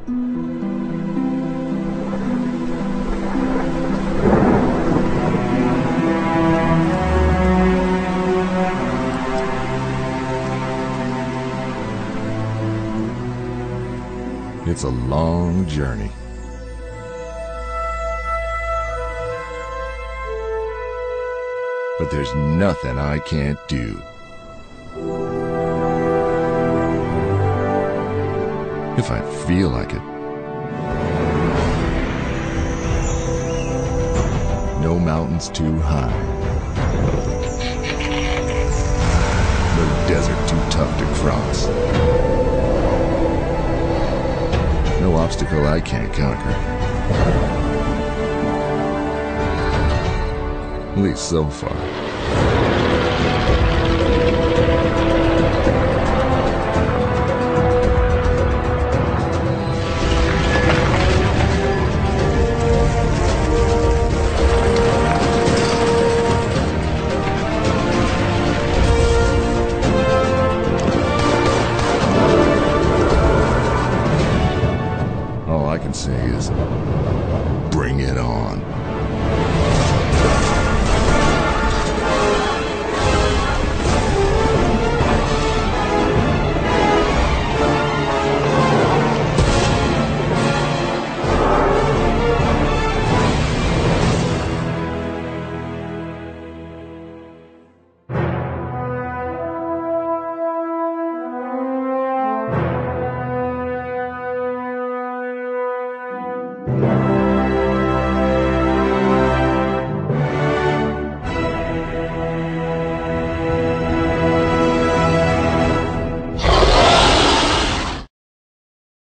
It's a long journey. But there's nothing I can't do. If I feel like it. No mountains too high. No desert too tough to cross. No obstacle I can't conquer. At least so far.